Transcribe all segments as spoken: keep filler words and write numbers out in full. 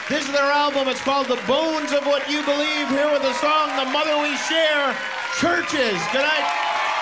This is their album. It's called The Bones of What You Believe. Here with the song The Mother We Share, Churches. Good night.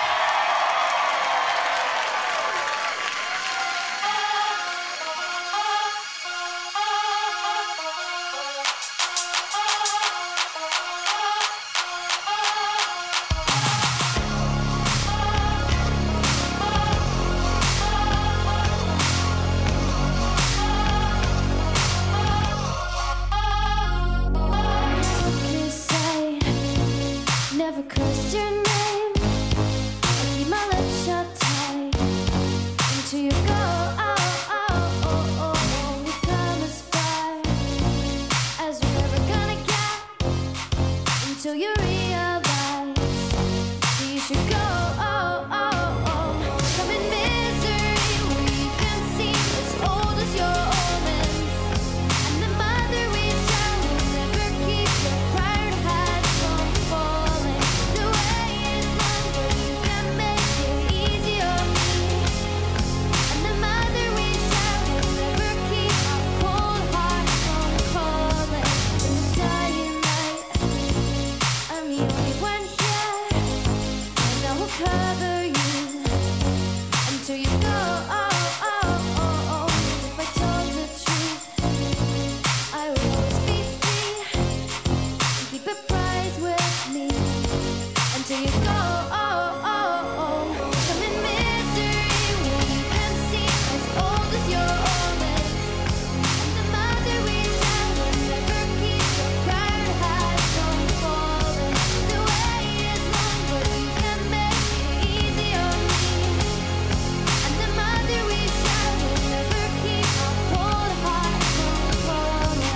Never cursed your name. I keep my lips shut tight until you go. Oh, oh, oh, oh. We come as far as we're ever gonna get until you realize that you should go. Oh, oh, oh. Come in misery where you've been seen as old as your omens, and the mother we shall will never keep your pride hide from falling. The way is long, but you can make it easy on me. And the mother we shall will never keep our cold heart from calling. In the dying light, I'm the only one here, and I will cover you until you go. Oh, oh, oh, oh. If I told the truth, I would always be free and keep a prize with me until you go. Oh, oh, oh. Come in misery where you've been seen as old as your omens, and the mother we shall will never keep your pride hide from falling. The way is long, but you can make it easy on me. And the mother we shall will never keep our cold heart from falling.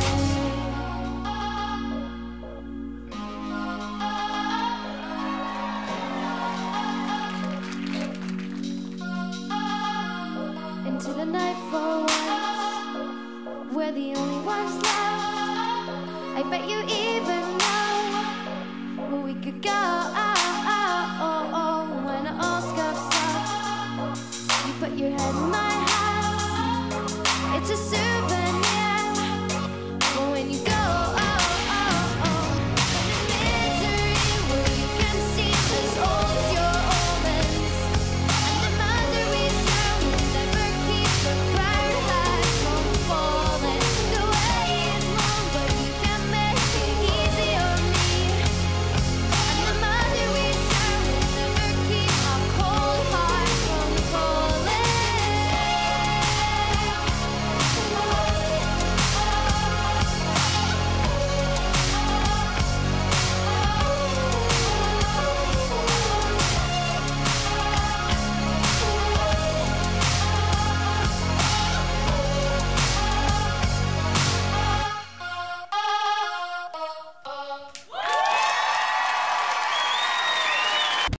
Into the night for once, we're the only ones left. I bet you even know where we could go. Oh, oh, oh, oh. When it all scuffs up, you put your head in my hands. It's a souvenir.